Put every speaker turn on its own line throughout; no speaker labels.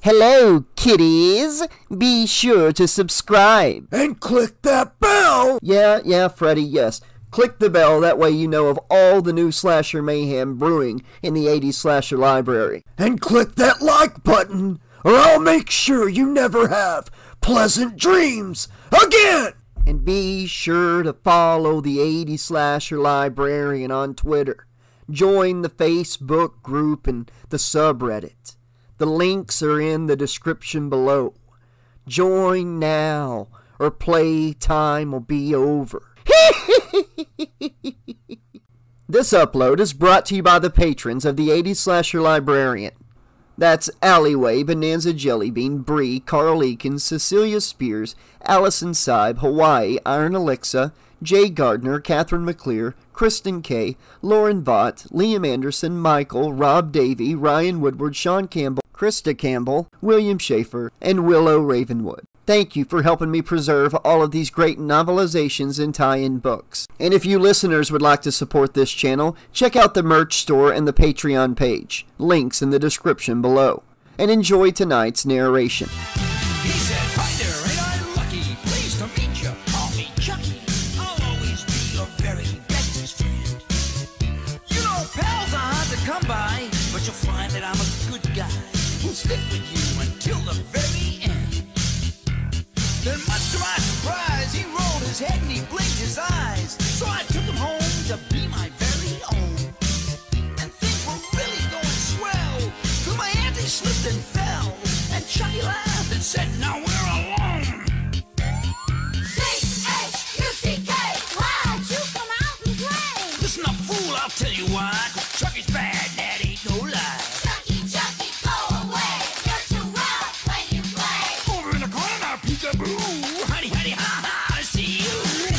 Hello, kiddies! Be sure to subscribe.
And click that bell!
Yeah, Freddy, yes. Click the bell, that way you know of all the new slasher mayhem brewing in the 80s slasher library.
And click that like button, or I'll make sure you never have pleasant dreams again!
And be sure to follow the 80s slasher librarian on Twitter. Join the Facebook group and the subreddit. The links are in the description below. Join now, or playtime will be over. This upload is brought to you by the patrons of the 80s Slasher Librarian. That's Alleyway, Bonanza Jellybean, Bree, Carl Eakins, Cecilia Spears, Allison Seib, Hawaii, Iron Alexa, Jay Gardner, Catherine McClear, Kristen K, Lauren Vaught, Liam Anderson, Michael, Rob Davey, Ryan Woodward, Sean Campbell, Krista Campbell, William Schaefer, and Willow Ravenwood. Thank you for helping me preserve all of these great novelizations and tie-in books. And if you listeners would like to support this channel, check out the merch store and the Patreon page. Links in the description below. And enjoy tonight's narration.
He said, "Hi there, ain't I lucky? Pleased to meet you. Call me Chucky. I'll always be your very bestest friend. You know, pals are hard to come by, but you'll find that I'm a good guy who'll stick with you until the very end." Then much to my surprise, he rolled his head and he blinked his eyes. So I took him home to be my very own. And things were really going swell, till my auntie slipped and fell. And Chucky laughed and said, "Now we're alone."
C-H-U-C-K, why'd you come out and play?
Listen up, fool, I'll tell you why. 'Cause Chucky's bad, that ain't no lie.
Chucky, Chucky, go away. You're too rough when you play.
Over in the corner now, peekaboo. Honey, honey, ha, ha, I see you.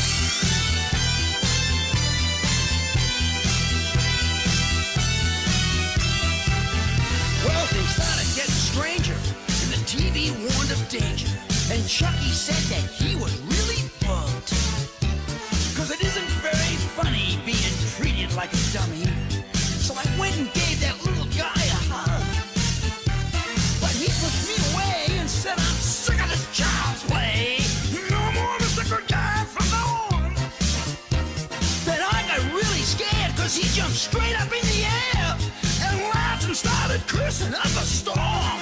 Well, things started getting stranger, and the TV warned of danger. And Chucky said that he was really bugged. 'Cause it isn't very funny being treated like a dummy. So I went and gave that little guy a hug. But he pushed me away and said, "I'm sick of this child's play. No more Mr. Good Guy from now on." Then I got really scared, 'cause he jumped straight up in the air and laughed and started cursing up a storm.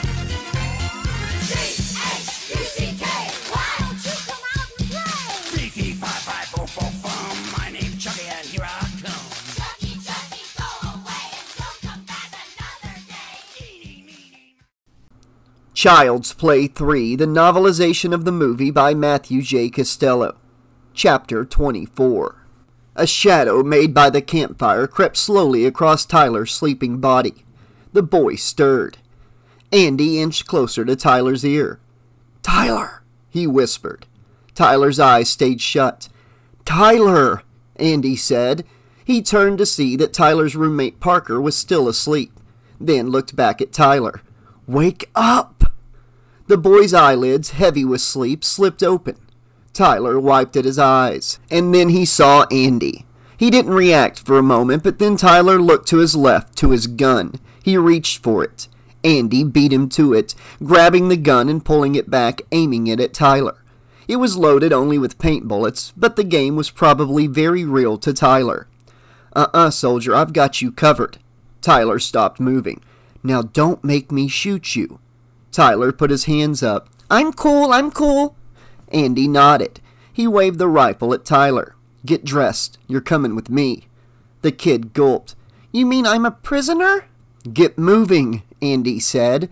C-H-U-C-K, why don't you come out and play?
Beefy 55444, my name's Chucky and here I come.
Chucky, Chucky, go away and don't come back another day.
Child's Play 3, the novelization of the movie by Matthew J. Costello. Chapter 24. A shadow made by the campfire crept slowly across Tyler's sleeping body. The boy stirred. Andy inched closer to Tyler's ear. "Tyler," he whispered. Tyler's eyes stayed shut. "Tyler," Andy said. He turned to see that Tyler's roommate Parker was still asleep, then looked back at Tyler. "Wake up!" The boy's eyelids, heavy with sleep, slipped open. Tyler wiped at his eyes, and then he saw Andy. He didn't react for a moment, but then Tyler looked to his left, to his gun. He reached for it. Andy beat him to it, grabbing the gun and pulling it back, aiming it at Tyler. It was loaded only with paint bullets, but the game was probably very real to Tyler. Soldier, I've got you covered." Tyler stopped moving. "Now don't make me shoot you." Tyler put his hands up. I'm cool. Andy nodded. He waved the rifle at Tyler. "Get dressed. You're coming with me." The kid gulped. "You mean I'm a prisoner?" "Get moving," Andy said.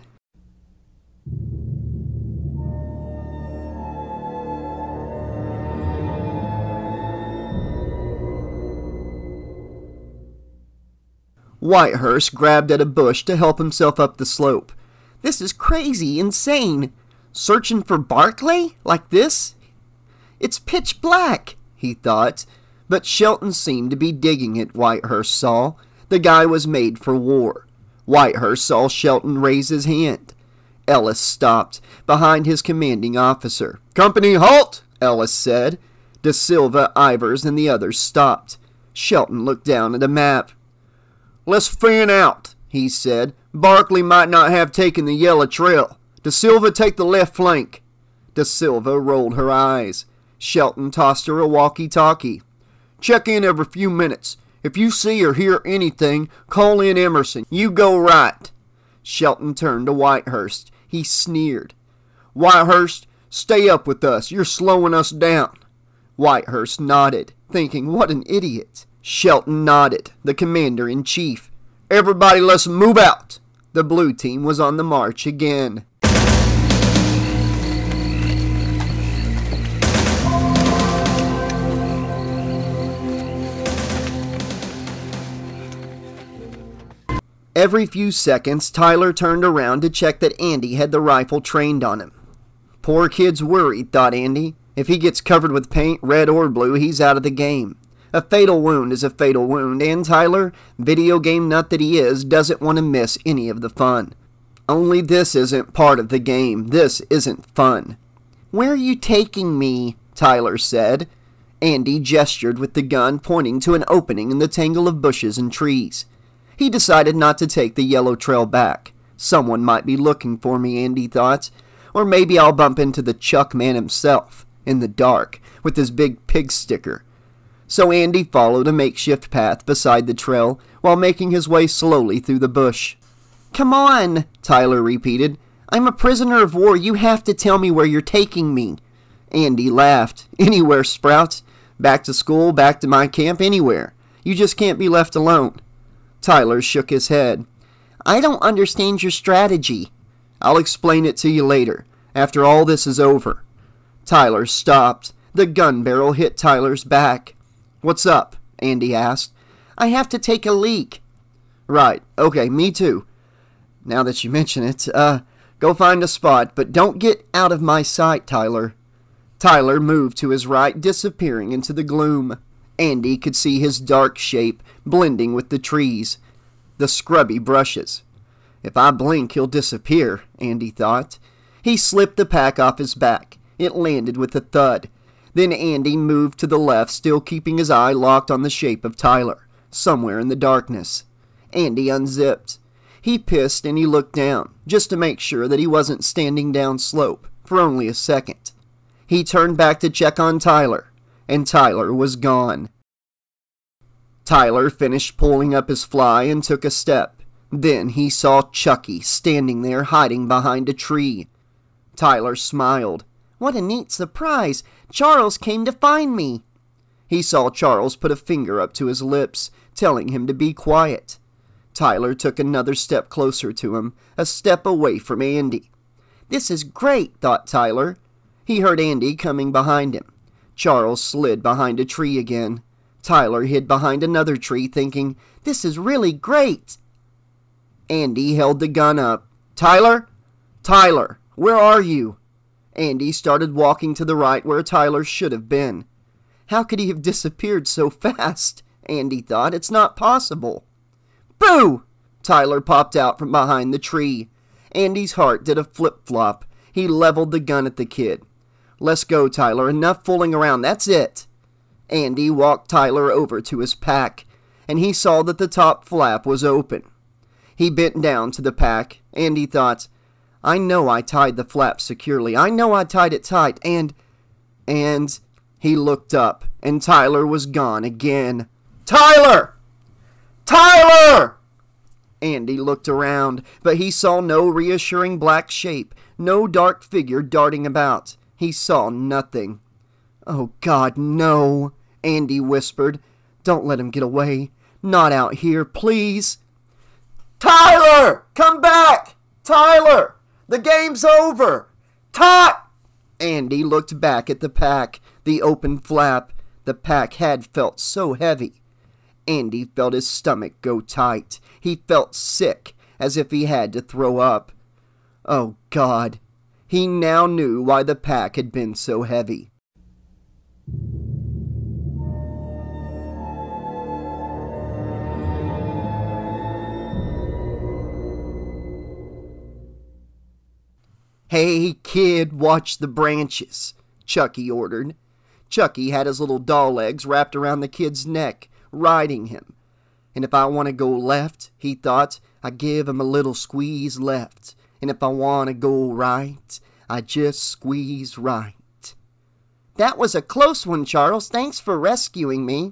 Whitehurst grabbed at a bush to help himself up the slope. "This is crazy, insane. Searching for Barclay? Like this? It's pitch black," he thought. But Shelton seemed to be digging it, Whitehurst saw. The guy was made for war. Whitehurst saw Shelton raise his hand. Ellis stopped, behind his commanding officer. "Company, halt!" Ellis said. De Silva, Ivers, and the others stopped. Shelton looked down at a map. "Let's fan out," he said. "Barclay might not have taken the yellow trail. Da Silva, take the left flank. Da Silva rolled her eyes. Shelton tossed her a walkie-talkie. Check in every few minutes. If you see or hear anything, call in Emerson. You go right. Shelton turned to Whitehurst. He sneered. Whitehurst, stay up with us. You're slowing us down. Whitehurst nodded, thinking, what an idiot. Shelton nodded, the commander-in-chief. Everybody, let's move out. The blue team was on the march again. Every few seconds, Tyler turned around to check that Andy had the rifle trained on him. Poor kid's worried, thought Andy. If he gets covered with paint, red or blue, he's out of the game. A fatal wound is a fatal wound, and Tyler, video game nut that he is, doesn't want to miss any of the fun. Only this isn't part of the game. This isn't fun. Where are you taking me? Tyler said. Andy gestured with the gun, pointing to an opening in the tangle of bushes and trees. He decided not to take the yellow trail back. Someone might be looking for me, Andy thought. Or maybe I'll bump into the Chuck man himself, in the dark, with his big pig sticker. So Andy followed a makeshift path beside the trail, while making his way slowly through the bush. Come on, Tyler repeated. I'm a prisoner of war. You have to tell me where you're taking me. Andy laughed. Anywhere, Sprouts. Back to school, back to my camp, anywhere. You just can't be left alone. Tyler shook his head. I don't understand your strategy. I'll explain it to you later, after all this is over. Tyler stopped. The gun barrel hit Tyler's back. What's up? Andy asked. I have to take a leak. Right. Okay, me too. Now that you mention it, go find a spot, but don't get out of my sight, Tyler. Tyler moved to his right, disappearing into the gloom. Andy could see his dark shape blending with the trees, the scrubby brushes. If I blink, he'll disappear, Andy thought. He slipped the pack off his back. It landed with a thud. Then Andy moved to the left, still keeping his eye locked on the shape of Tyler, somewhere in the darkness. Andy unzipped. He pissed and he looked down, just to make sure that he wasn't standing down slope, for only a second. He turned back to check on Tyler, and Tyler was gone. Tyler finished pulling up his fly and took a step. Then he saw Chucky standing there hiding behind a tree. Tyler smiled. What a neat surprise! Charles came to find me! He saw Charles put a finger up to his lips, telling him to be quiet. Tyler took another step closer to him, a step away from Andy. This is great, thought Tyler. He heard Andy coming behind him. Charles slid behind a tree again. Tyler hid behind another tree, thinking, this is really great. Andy held the gun up. Tyler? Tyler, where are you? Andy started walking to the right where Tyler should have been. How could he have disappeared so fast? Andy thought. It's not possible. Boo! Tyler popped out from behind the tree. Andy's heart did a flip-flop. He leveled the gun at the kid. Let's go, Tyler. Enough fooling around. That's it. Andy walked Tyler over to his pack, and he saw that the top flap was open. He bent down to the pack. Andy thought, I know I tied the flap securely. I know I tied it tight, and he looked up, and Tyler was gone again. Tyler! Tyler! Andy looked around, but he saw no reassuring black shape, no dark figure darting about. He saw nothing. Oh, God, no, Andy whispered. Don't let him get away. Not out here, please. Tyler! Come back! Tyler! The game's over! Andy looked back at the pack, the open flap. The pack had felt so heavy. Andy felt his stomach go tight. He felt sick, as if he had to throw up. Oh, God. He now knew why the pack had been so heavy. Hey, kid, watch the branches, Chucky ordered. Chucky had his little doll legs wrapped around the kid's neck, riding him. And if I want to go left, he thought, I give him a little squeeze left. And if I want to go right, I just squeeze right. That was a close one, Charles. Thanks for rescuing me.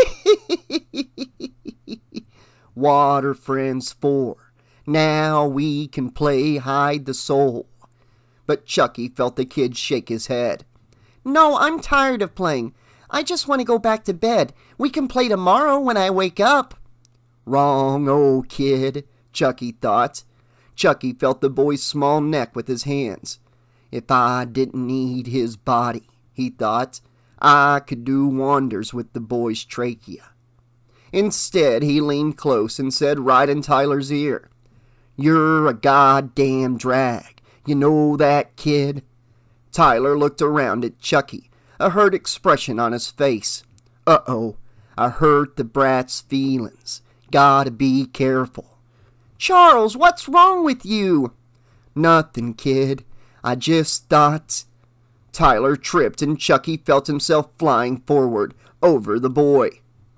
Water Friends 4. Now we can play hide the soul. But Chucky felt the kid shake his head. No, I'm tired of playing. I just want to go back to bed. We can play tomorrow when I wake up. Wrong, old kid, Chucky thought. Chucky felt the boy's small neck with his hands. If I didn't need his body, he thought, I could do wonders with the boy's trachea. Instead, he leaned close and said right in Tyler's ear, You're a goddamn drag. You know that, kid? Tyler looked around at Chucky, a hurt expression on his face. Uh-oh, I hurt the brat's feelings. Gotta be careful. Charles, what's wrong with you? Nothing, kid. I just thought... Tyler tripped and Chucky felt himself flying forward over the boy.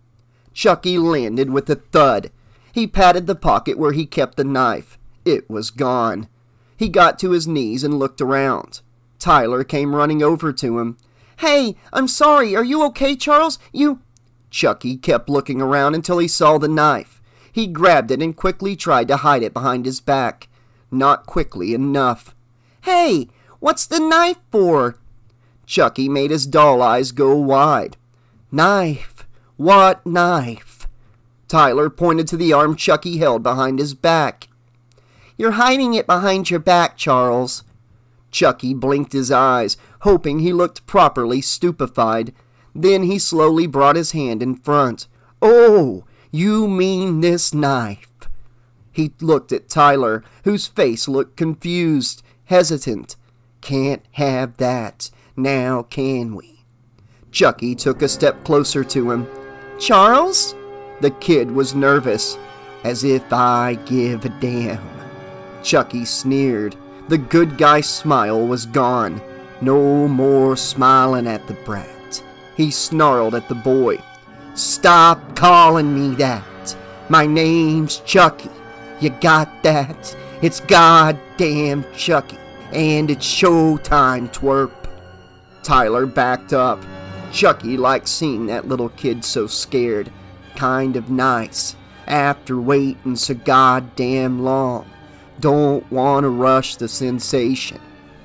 Chucky landed with a thud. He patted the pocket where he kept the knife. It was gone. He got to his knees and looked around. Tyler came running over to him. Hey, I'm sorry. Are you okay, Charles? Chucky kept looking around until he saw the knife. He grabbed it and quickly tried to hide it behind his back. Not quickly enough. Hey, what's the knife for? Chucky made his doll eyes go wide. Knife? What knife? Tyler pointed to the arm Chucky held behind his back. You're hiding it behind your back, Charles. Chucky blinked his eyes, hoping he looked properly stupefied. Then he slowly brought his hand in front. Oh, you mean this knife? He looked at Tyler, whose face looked confused, hesitant. Can't have that, now can we? Chucky took a step closer to him. Charles? The kid was nervous. As if I give a damn. Chucky sneered. The good guy smile was gone. No more smiling at the brat. He snarled at the boy. Stop calling me that. My name's Chucky. You got that? It's goddamn Chucky. And it's showtime, twerp. Tyler backed up. Chucky liked seeing that little kid so scared. Kind of nice. After waiting so goddamn long. Don't want to rush the sensation.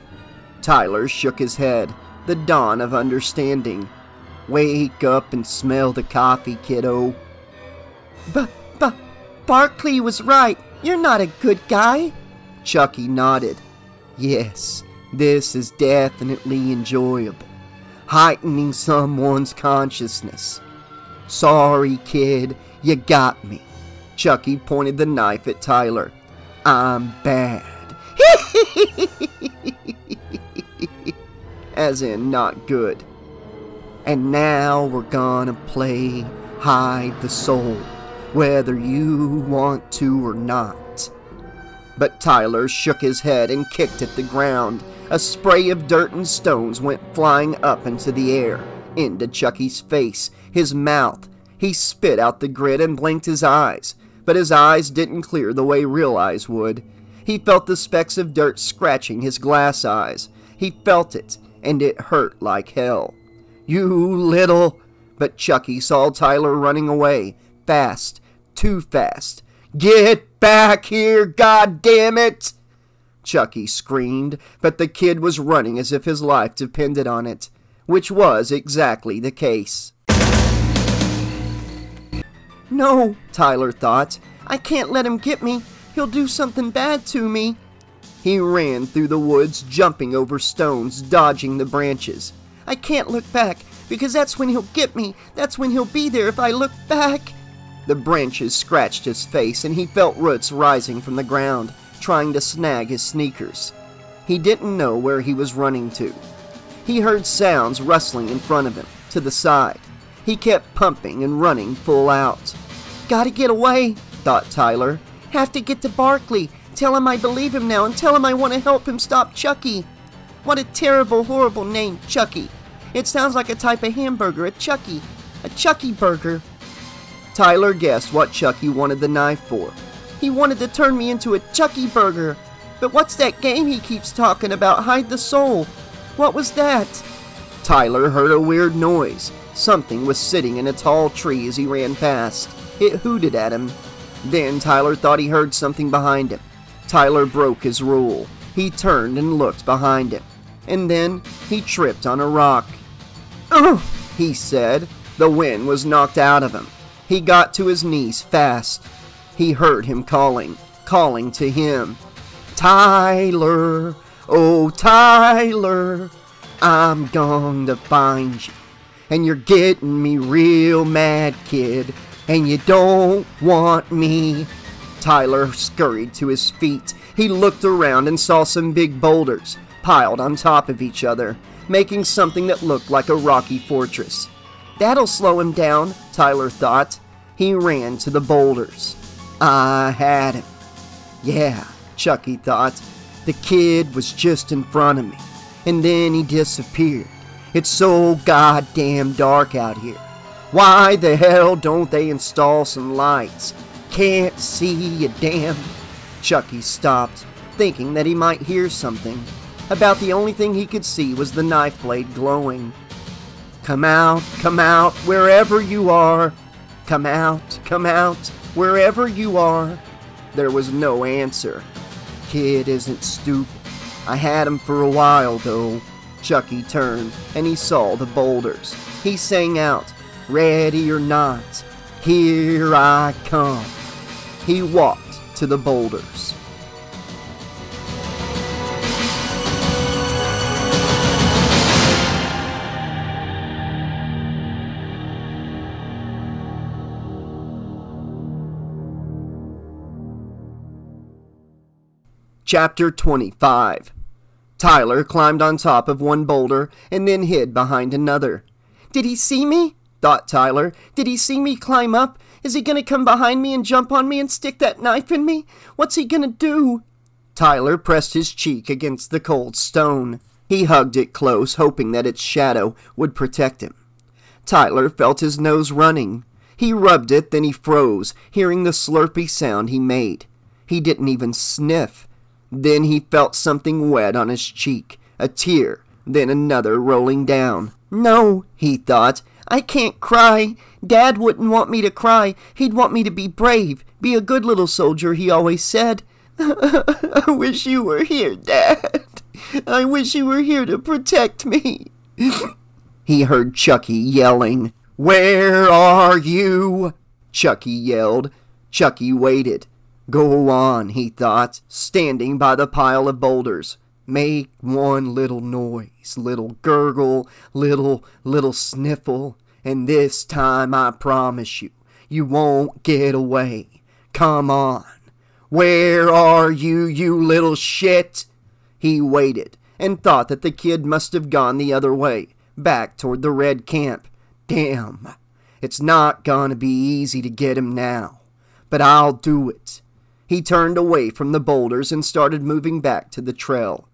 Tyler shook his head. The dawn of understanding. Wake up and smell the coffee, kiddo. Barkley was right. You're not a good guy. Chucky nodded. Yes, this is definitely enjoyable. Heightening someone's consciousness. Sorry, kid, you got me. Chucky pointed the knife at Tyler. I'm bad. As in, not good. And now we're gonna play hide the soul, whether you want to or not. But Tyler shook his head and kicked at the ground. A spray of dirt and stones went flying up into the air, into Chucky's face, his mouth. He spit out the grit and blinked his eyes, but his eyes didn't clear the way real eyes would. He felt the specks of dirt scratching his glass eyes. He felt it, and it hurt like hell. You little... But Chucky saw Tyler running away, fast, too fast. Get back here, goddammit! Chucky screamed, but the kid was running as if his life depended on it, which was exactly the case. No, Tyler thought. I can't let him get me. He'll do something bad to me. He ran through the woods, jumping over stones, dodging the branches. I can't look back, because that's when he'll get me. That's when he'll be there if I look back. The branches scratched his face, and he felt roots rising from the ground, trying to snag his sneakers. He didn't know where he was running to. He heard sounds rustling in front of him, to the side. He kept pumping and running full out. Gotta get away, thought Tyler. Have to get to Barkley. Tell him I believe him now and tell him I want to help him stop Chucky. What a terrible, horrible name, Chucky. It sounds like a type of hamburger, a Chucky. A Chucky burger. Tyler guessed what Chucky wanted the knife for. He wanted to turn me into a Chucky burger. But what's that game he keeps talking about? Hide the soul. What was that? Tyler heard a weird noise. Something was sitting in a tall tree as he ran past. It hooted at him. Then Tyler thought he heard something behind him. Tyler broke his rule. He turned and looked behind him. And then he tripped on a rock. "Ugh!" he said. The wind was knocked out of him. He got to his knees fast. He heard him calling to him. "Tyler, oh Tyler, I'm going to find you. And you're getting me real mad, kid. And you don't want me." Tyler scurried to his feet. He looked around and saw some big boulders piled on top of each other, making something that looked like a rocky fortress. That'll slow him down, Tyler thought. He ran to the boulders. I had him. Yeah, Chucky thought. The kid was just in front of me, and then he disappeared. It's so goddamn dark out here. Why the hell don't they install some lights? Can't see a damn... Chucky stopped, thinking that he might hear something. About the only thing he could see was the knife blade glowing. Come out, wherever you are. Come out, wherever you are." There was no answer. Kid isn't stupid. I had him for a while, though. Chucky turned, and he saw the boulders. He sang out, "Ready or not, here I come." He walked to the boulders. Chapter 25. Tyler climbed on top of one boulder and then hid behind another. Did he see me? Thought Tyler. Did he see me climb up? Is he gonna come behind me and jump on me and stick that knife in me? What's he gonna do? Tyler pressed his cheek against the cold stone. He hugged it close, hoping that its shadow would protect him. Tyler felt his nose running. He rubbed it, then he froze, hearing the slurpy sound he made. He didn't even sniff. Then he felt something wet on his cheek, a tear, then another rolling down. No, he thought, I can't cry. Dad wouldn't want me to cry. He'd want me to be brave, be a good little soldier, he always said. I wish you were here, Dad. I wish you were here to protect me. He heard Chucky yelling. Where are you? Chucky yelled. Chucky waited. Go on, he thought, standing by the pile of boulders. Make one little noise, little gurgle, little sniffle, and this time I promise you, you won't get away. Come on. Where are you, you little shit? He waited and thought that the kid must have gone the other way, back toward the red camp. Damn, it's not gonna be easy to get him now, but I'll do it. He turned away from the boulders and started moving back to the trail.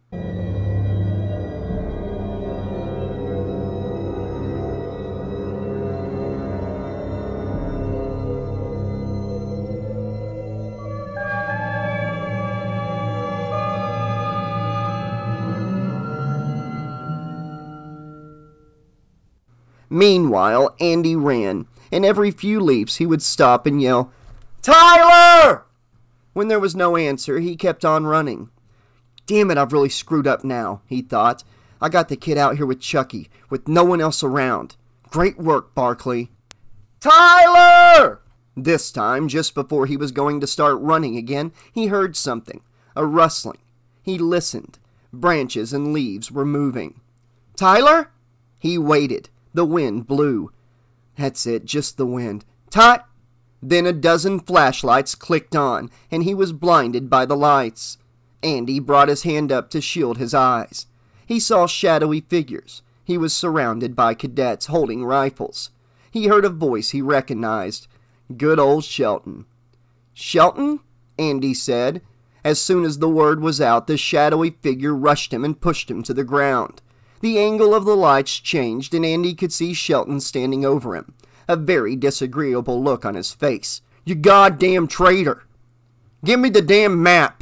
Meanwhile, Andy ran, and every few leaps he would stop and yell, Tyler! When there was no answer, he kept on running. Damn it, I've really screwed up now, he thought. I got the kid out here with Chucky, with no one else around. Great work, Barkley. Tyler! This time, just before he was going to start running again, he heard something, a rustling. He listened. Branches and leaves were moving. Tyler? He waited. The wind blew. That's it, just the wind. Tut! Then a dozen flashlights clicked on, and he was blinded by the lights. Andy brought his hand up to shield his eyes. He saw shadowy figures. He was surrounded by cadets holding rifles. He heard a voice he recognized. Good old Shelton. Shelton? Andy said. As soon as the word was out, the shadowy figure rushed him and pushed him to the ground. The angle of the lights changed, and Andy could see Shelton standing over him, a very disagreeable look on his face. You goddamn traitor! Give me the damn map!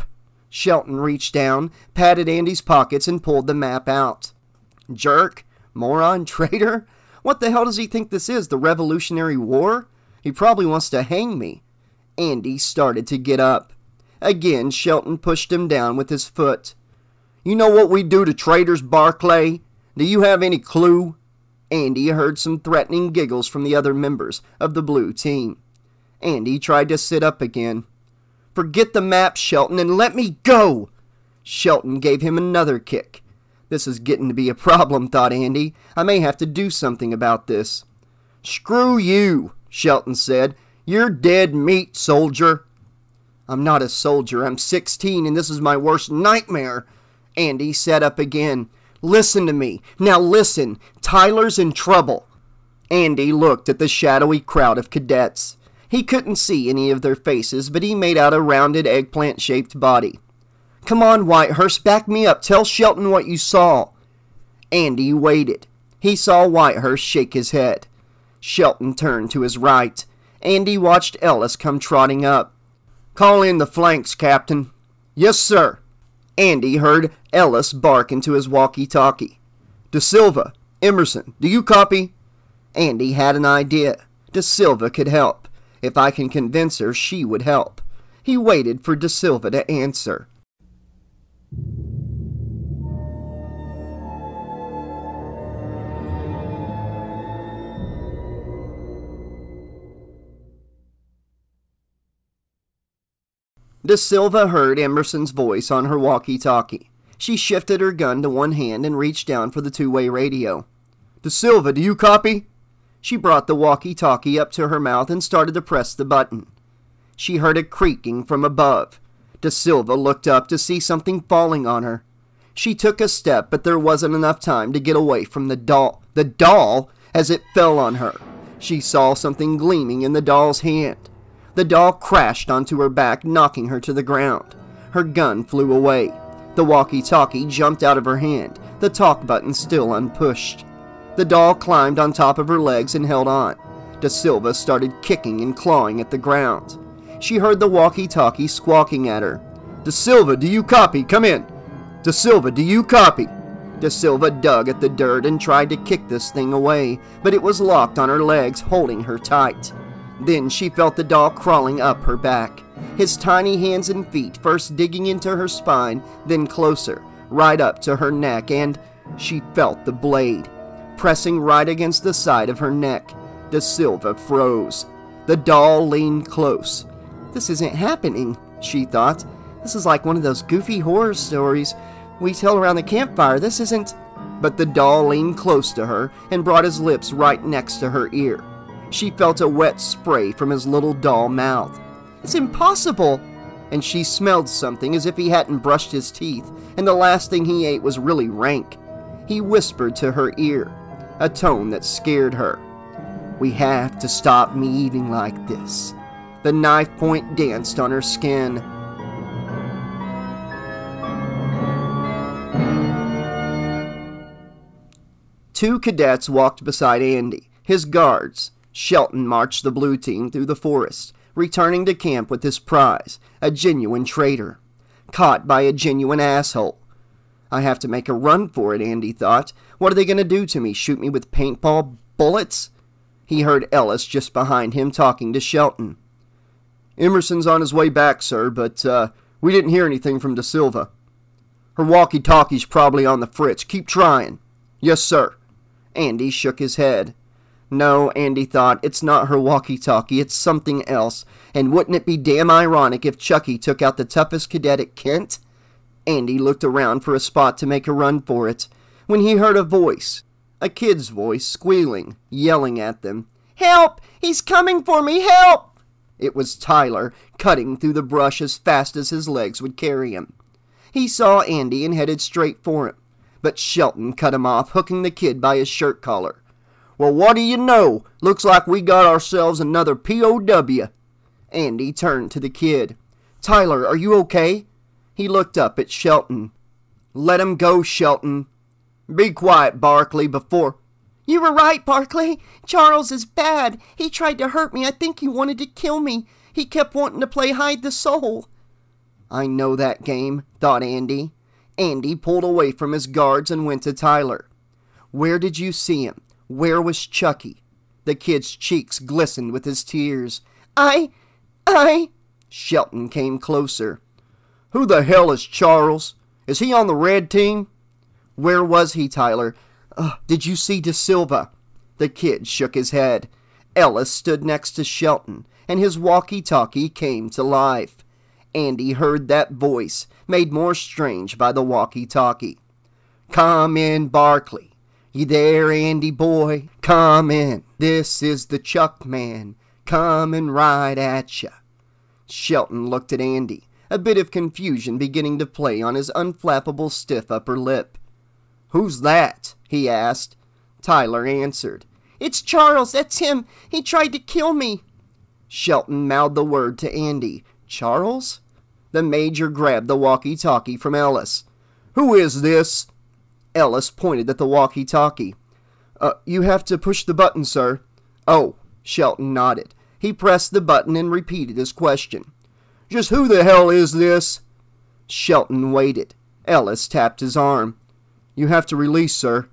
Shelton reached down, patted Andy's pockets, and pulled the map out. Jerk? Moron? Traitor? What the hell does he think this is, the Revolutionary War? He probably wants to hang me. Andy started to get up. Again, Shelton pushed him down with his foot. You know what we do to traitors, Barclay? Do you have any clue? Andy heard some threatening giggles from the other members of the blue team. Andy tried to sit up again. Forget the map, Shelton, and let me go! Shelton gave him another kick. This is getting to be a problem, thought Andy. I may have to do something about this. Screw you, Shelton said. You're dead meat, soldier. I'm not a soldier. I'm 16, and this is my worst nightmare. Andy sat up again. Listen to me. Now listen. Tyler's in trouble. Andy looked at the shadowy crowd of cadets. He couldn't see any of their faces, but he made out a rounded eggplant-shaped body. Come on, Whitehurst, back me up. Tell Shelton what you saw. Andy waited. He saw Whitehurst shake his head. Shelton turned to his right. Andy watched Ellis come trotting up. Call in the flanks, Captain. Yes, sir. Andy heard Ellis bark into his walkie-talkie. De Silva, Emerson, do you copy? Andy had an idea. De Silva could help. If I can convince her, she would help. He waited for De Silva to answer. De Silva heard Emerson's voice on her walkie-talkie. She shifted her gun to one hand and reached down for the two-way radio. De Silva, do you copy? She brought the walkie-talkie up to her mouth and started to press the button. She heard a creaking from above. De Silva looked up to see something falling on her. She took a step, but there wasn't enough time to get away from the doll as it fell on her. She saw something gleaming in the doll's hand. The doll crashed onto her back, knocking her to the ground. Her gun flew away. The walkie-talkie jumped out of her hand, the talk button still unpushed. The doll climbed on top of her legs and held on. De Silva started kicking and clawing at the ground. She heard the walkie-talkie squawking at her. De Silva, do you copy? Come in. De Silva, do you copy? De Silva dug at the dirt and tried to kick this thing away, but it was locked on her legs, holding her tight. Then she felt the doll crawling up her back, his tiny hands and feet first digging into her spine, then closer, right up to her neck, and she felt the blade, pressing right against the side of her neck. De Silva froze. The doll leaned close. This isn't happening, she thought. This is like one of those goofy horror stories we tell around the campfire. This isn't... But the doll leaned close to her and brought his lips right next to her ear. She felt a wet spray from his little doll mouth. It's impossible! And she smelled something as if he hadn't brushed his teeth, and the last thing he ate was really rank. He whispered to her ear, a tone that scared her. We have to stop me eating like this. The knife point danced on her skin. Two cadets walked beside Andy, his guards. Shelton marched the blue team through the forest, returning to camp with his prize, a genuine traitor, caught by a genuine asshole. I have to make a run for it, Andy thought. What are they going to do to me, shoot me with paintball bullets? He heard Ellis just behind him talking to Shelton. Emerson's on his way back, sir, but we didn't hear anything from De Silva. Her walkie-talkie's probably on the fritz. Keep trying. Yes, sir. Andy shook his head. No, Andy thought, it's not her walkie-talkie, it's something else. And wouldn't it be damn ironic if Chucky took out the toughest cadet at Kent? Andy looked around for a spot to make a run for it, when he heard a voice. A kid's voice, squealing, yelling at them. Help! He's coming for me! Help! It was Tyler, cutting through the brush as fast as his legs would carry him. He saw Andy and headed straight for him, but Shelton cut him off, hooking the kid by his shirt collar. Well, what do you know? Looks like we got ourselves another POW. Andy turned to the kid. Tyler, are you okay? He looked up at Shelton. Let him go, Shelton. Be quiet, Barkley, before... You were right, Barkley. Charles is bad. He tried to hurt me. I think he wanted to kill me. He kept wanting to play hide the soul. I know that game, thought Andy. Andy pulled away from his guards and went to Tyler. Where did you see him? Where was Chucky? The kid's cheeks glistened with his tears. I... Shelton came closer. Who the hell is Charles? Is he on the red team? Where was he, Tyler? Did you see De Silva? The kid shook his head. Ellis stood next to Shelton, and his walkie-talkie came to life. Andy heard that voice, made more strange by the walkie-talkie. Come in, Barkley. You there, Andy boy? Come in. This is the Chuck man, coming right at ya. Shelton looked at Andy, a bit of confusion beginning to play on his unflappable stiff upper lip. Who's that? He asked. Tyler answered. It's Charles, that's him. He tried to kill me. Shelton mouthed the word to Andy. Charles? The major grabbed the walkie-talkie from Ellis. Who is this? Ellis pointed at the walkie-talkie. You have to push the button, sir. Oh, Shelton nodded. He pressed the button and repeated his question. Just who the hell is this? Shelton waited. Ellis tapped his arm. You have to release, sir.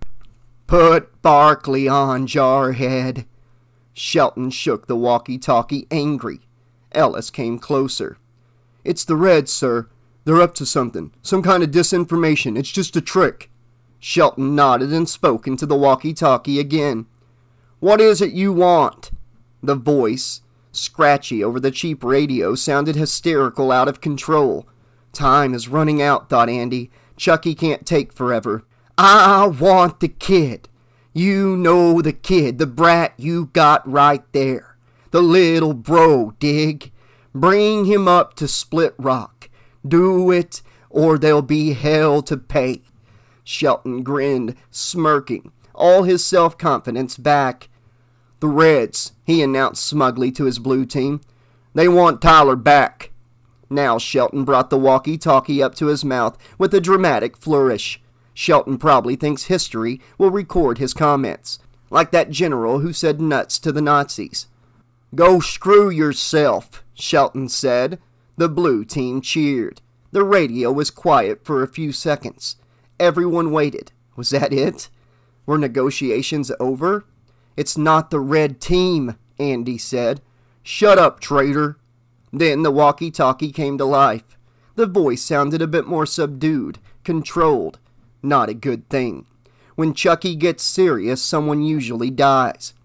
Put Barkley on, Jarhead. Shelton shook the walkie-talkie, angry. Ellis came closer. It's the Reds, sir. They're up to something. Some kind of disinformation. It's just a trick. Shelton nodded and spoke into the walkie-talkie again. What is it you want? The voice, scratchy over the cheap radio, sounded hysterical, out of control. Time is running out, thought Andy. Chucky can't take forever. I want the kid. You know the kid, the brat you got right there. The little bro, dig? Bring him up to Split Rock. Do it, or there'll be hell to pay. Shelton grinned, smirking, all his self-confidence back. The Reds, he announced smugly to his blue team. They want Tyler back. Now Shelton brought the walkie-talkie up to his mouth with a dramatic flourish. Shelton probably thinks history will record his comments, like that general who said nuts to the Nazis. Go screw yourself, Shelton said. The blue team cheered. The radio was quiet for a few seconds. Everyone waited. Was that it? Were negotiations over? It's not the red team, Andy said. Shut up, traitor. Then the walkie-talkie came to life. The voice sounded a bit more subdued, controlled. Not a good thing. When Chucky gets serious, someone usually dies.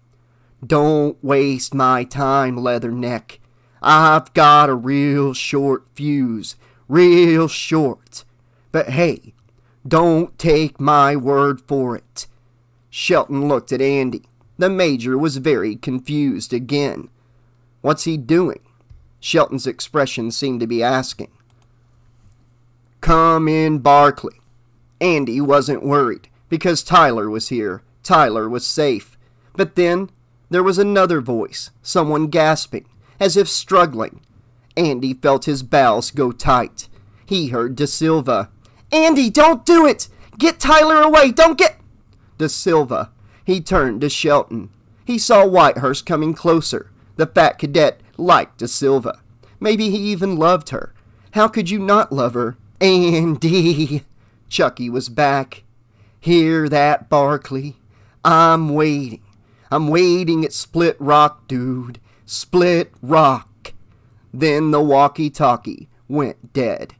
Don't waste my time, Leatherneck. I've got a real short fuse. Real short. But hey, don't take my word for it. Shelton looked at Andy. The Major was very confused again. What's he doing? Shelton's expression seemed to be asking. Come in, Barkley. Andy wasn't worried, because Tyler was here. Tyler was safe. But then, there was another voice, someone gasping, as if struggling. Andy felt his bowels go tight. He heard De Silva. Andy, don't do it! Get Tyler away! Don't get... De Silva. He turned to Shelton. He saw Whitehurst coming closer. The fat cadet liked De Silva. Maybe he even loved her. How could you not love her? Andy... Chucky was back. Hear that, Barkley? I'm waiting. I'm waiting at Split Rock, dude. Split Rock. Then the walkie-talkie went dead.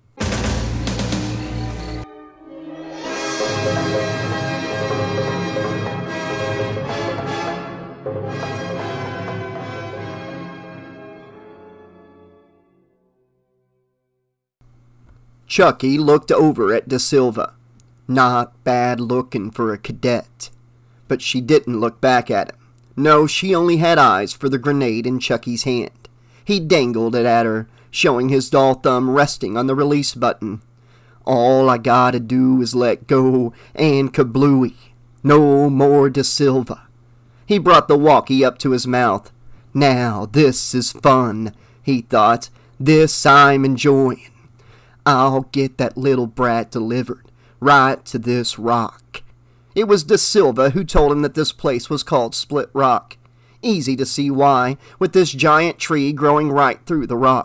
Chucky looked over at De Silva. Not bad looking for a cadet. But she didn't look back at him. No, she only had eyes for the grenade in Chucky's hand. He dangled it at her, showing his dull thumb resting on the release button. All I gotta do is let go, and kablooey. No more De Silva. He brought the walkie up to his mouth. Now this is fun, he thought. This I'm enjoying. I'll get that little brat delivered right to this rock. It was De Silva who told him that this place was called Split Rock. Easy to see why, with this giant tree growing right through the rock.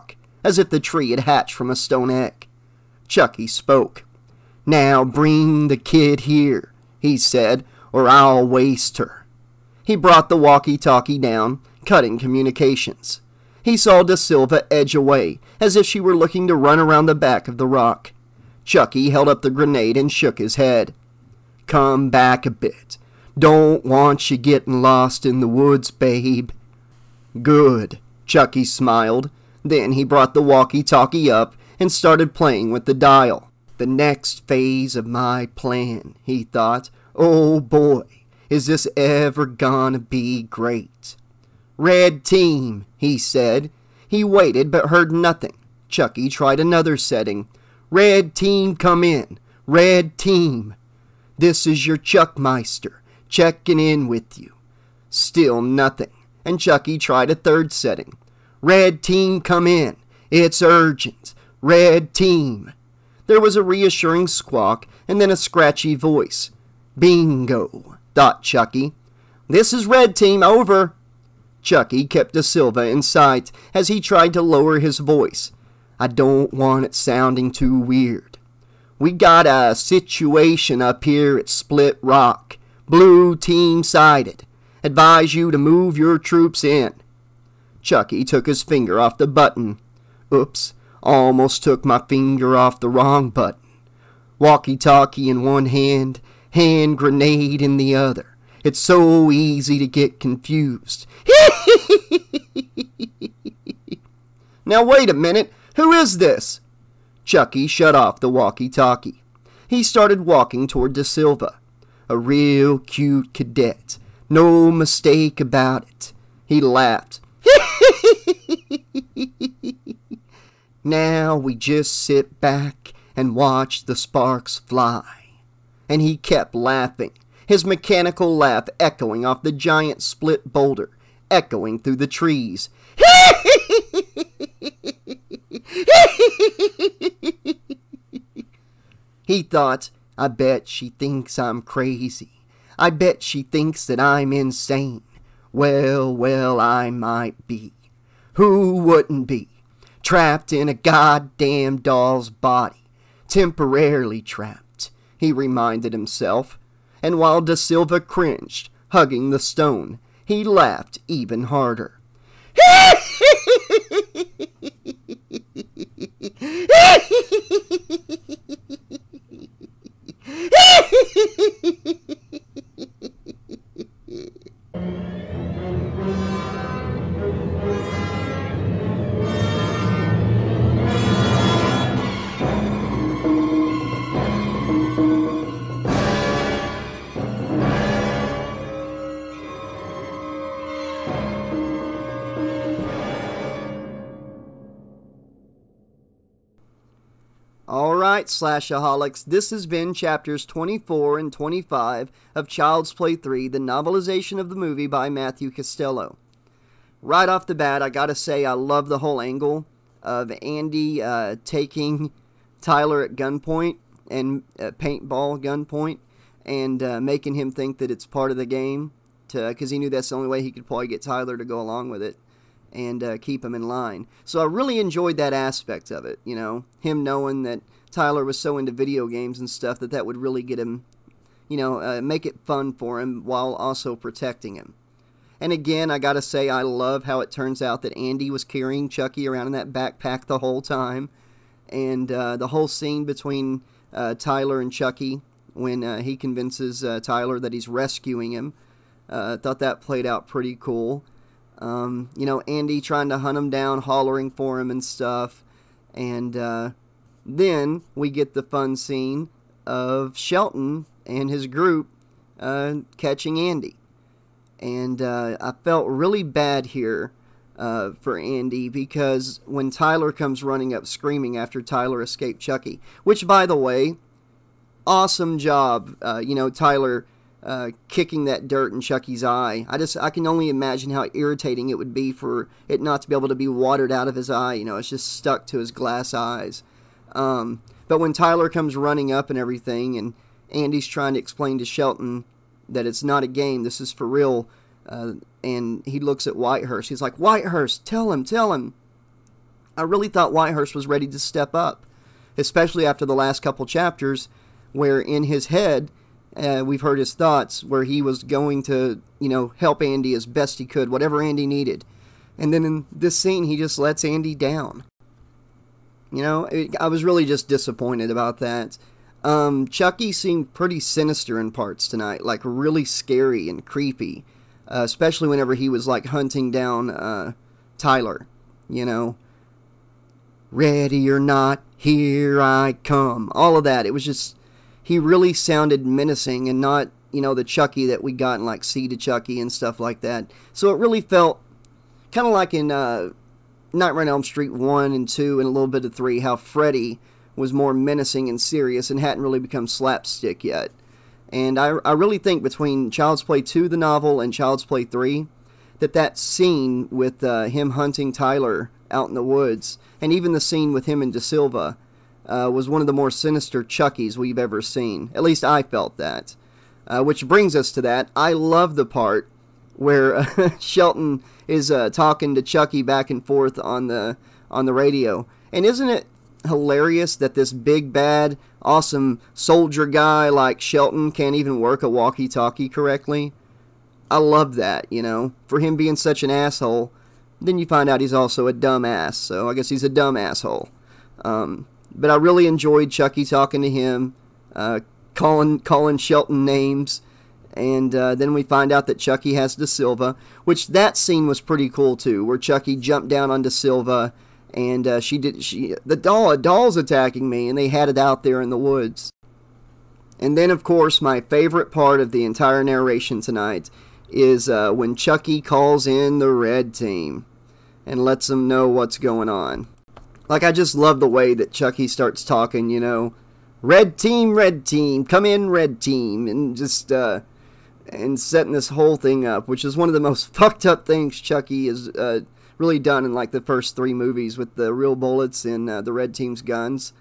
as if the tree had hatched from a stone egg. Chucky spoke. "Now bring the kid here," he said, "or I'll waste her." He brought the walkie-talkie down, cutting communications. He saw Da Silva edge away, as if she were looking to run around the back of the rock. Chucky held up the grenade and shook his head. "Come back a bit. Don't want you getting lost in the woods, babe." "Good," Chucky smiled. Then he brought the walkie-talkie up and started playing with the dial. "The next phase of my plan," he thought. "Oh boy, is this ever gonna be great." "Red team," he said. He waited but heard nothing. Chucky tried another setting. "Red team, come in. Red team." "This is your Chuckmeister, checking in with you." Still nothing, and Chucky tried a third setting. "Red team, come in. It's urgent. Red team." There was a reassuring squawk, and then a scratchy voice. "Bingo," thought Chucky. "This is Red team, over." Chucky kept Da Silva in sight as he tried to lower his voice. "I don't want it sounding too weird. We got a situation up here at Split Rock. Blue team sighted. Advise you to move your troops in." Chucky took his finger off the button. "Oops, almost took my finger off the wrong button." Walkie-talkie in one hand, hand grenade in the other. It's so easy to get confused. "Now wait a minute, who is this?" Chucky shut off the walkie-talkie. He started walking toward Da Silva. A real cute cadet, no mistake about it. He laughed. "Now we just sit back and watch the sparks fly." And he kept laughing, his mechanical laugh echoing off the giant split boulder, echoing through the trees. He thought, "I bet she thinks I'm crazy. I bet she thinks that I'm insane. Well, I might be. Who wouldn't be? Trapped in a goddamn doll's body. Temporarily trapped," he reminded himself. And while Da Silva cringed, hugging the stone, he laughed even harder. Alright, Slashaholics, this has been chapters 24 and 25 of Child's Play 3, the novelization of the movie by Matthew Costello. Right off the bat, I gotta say I love the whole angle of Andy taking Tyler at gunpoint and paintball gunpoint and making him think that it's part of the game, because he knew that's the only way he could probably get Tyler to go along with it and keep him in line. So I really enjoyed that aspect of it, you know, him knowing that Tyler was so into video games and stuff that would really get him, you know, make it fun for him while also protecting him. And again, I gotta say, I love how it turns out that Andy was carrying Chucky around in that backpack the whole time. And the whole scene between Tyler and Chucky, when he convinces Tyler that he's rescuing him, thought that played out pretty cool. You know, Andy trying to hunt him down, hollering for him and stuff. And then we get the fun scene of Shelton and his group catching Andy. And I felt really bad here for Andy, because when Tyler comes running up screaming after Tyler escaped Chucky, which, by the way, awesome job, you know, Tyler kicking that dirt in Chucky's eye. I can only imagine how irritating it would be for it not to be able to be watered out of his eye. You know, it's just stuck to his glass eyes. But when Tyler comes running up and everything, and Andy's trying to explain to Shelton that it's not a game, this is for real, and he looks at Whitehurst. He's like, "Whitehurst, tell him. I really thought Whitehurst was ready to step up, especially after the last couple chapters where in his head, we've heard his thoughts, where he was going to, help Andy as best he could, whatever Andy needed. And then in this scene, he just lets Andy down. I was really just disappointed about that. Chucky seemed pretty sinister in parts tonight, like really scary and creepy, especially whenever he was like hunting down Tyler, Ready or not, here I come. All of that. It was just, he really sounded menacing and not, the Chucky that we got in like Seed of Chucky and stuff like that. So it really felt kind of like in Nightmare on Elm Street 1 and 2 and a little bit of 3, how Freddy was more menacing and serious and hadn't really become slapstick yet. And I really think between Child's Play 2, the novel, and Child's Play 3, that scene with him hunting Tyler out in the woods, and even the scene with him and De Silva, was one of the more sinister Chuckies we've ever seen. At least I felt that. Which brings us to that. I love the part where Shelton is talking to Chucky back and forth on the radio. And isn't it hilarious that this big, bad, awesome soldier guy like Shelton can't even work a walkie-talkie correctly? I love that, for him being such an asshole. Then you find out he's also a dumbass, so I guess he's a dumb asshole. But I really enjoyed Chucky talking to him, calling Shelton names, and then we find out that Chucky has De Silva, which that scene was pretty cool too, where Chucky jumped down on De Silva, and a doll's attacking me, and they had it out there in the woods. And then, of course, my favorite part of the entire narration tonight is when Chucky calls in the red team and lets them know what's going on. Like, I just love the way that Chucky starts talking, red team, come in, red team, and just, and setting this whole thing up, which is one of the most fucked up things Chucky has really done in, like, the first 3 movies with the real bullets in the red team's guns.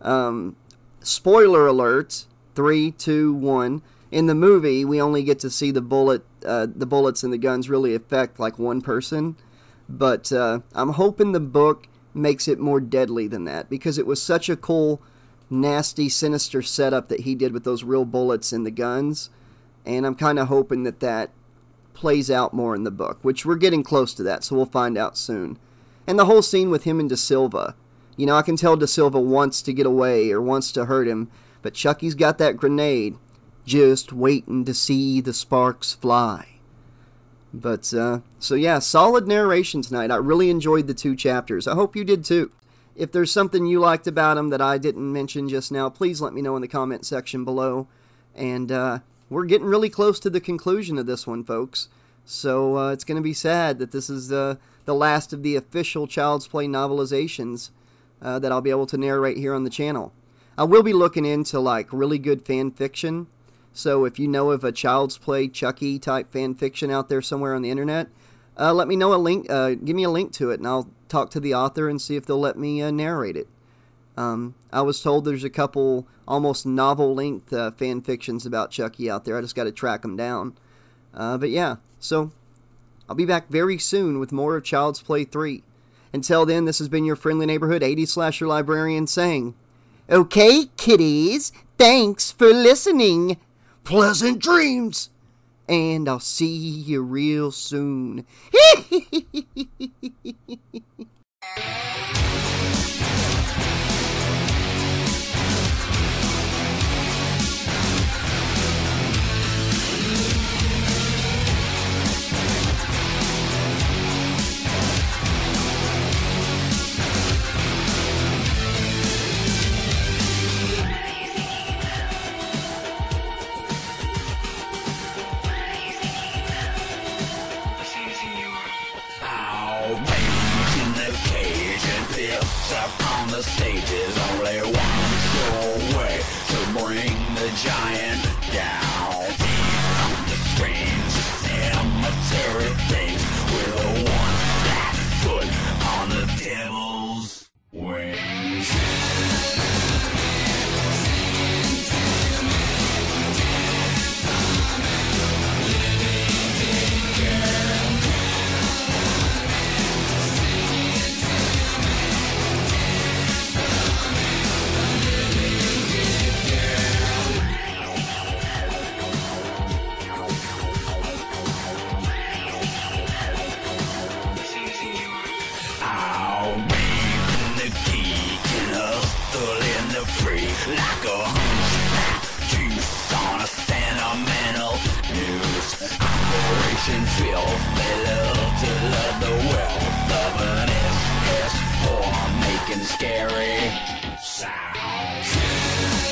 Spoiler alert, 3, 2, 1. In the movie, we only get to see the bullets and the guns really affect, like, one person. But I'm hoping the book makes it more deadly than that, because it was such a cool, nasty, sinister setup that he did with those real bullets and the guns, and I'm kind of hoping that plays out more in the book, which we're getting close to that, so we'll find out soon. And the whole scene with him and De Silva, I can tell De Silva wants to get away or wants to hurt him, but Chucky's got that grenade, just waiting to see the sparks fly. But, so yeah, solid narration tonight. I really enjoyed the 2 chapters. I hope you did too. If there's something you liked about them that I didn't mention just now, please let me know in the comment section below. And, we're getting really close to the conclusion of this one, folks. So, it's going to be sad that this is the last of the official Child's Play novelizations that I'll be able to narrate here on the channel. I will be looking into, like, really good fan fiction. So if you know of a Child's Play Chucky type fan fiction out there somewhere on the internet, let me know a link. Give me a link to it, and I'll talk to the author and see if they'll let me narrate it. I was told there's a couple almost novel-length fan fictions about Chucky out there. I just got to track them down. But yeah, so I'll be back very soon with more of Child's Play 3. Until then, this has been your friendly neighborhood 80s slasher librarian saying, "Okay, kiddies, thanks for listening.
Pleasant dreams!
And I'll see you real soon."
Up on the stage is only one way to bring the giant down. On the screens, cemetery things with a one flat foot on the devil's wings. and filth. They love to love the wealth of an SS4 making scary sounds.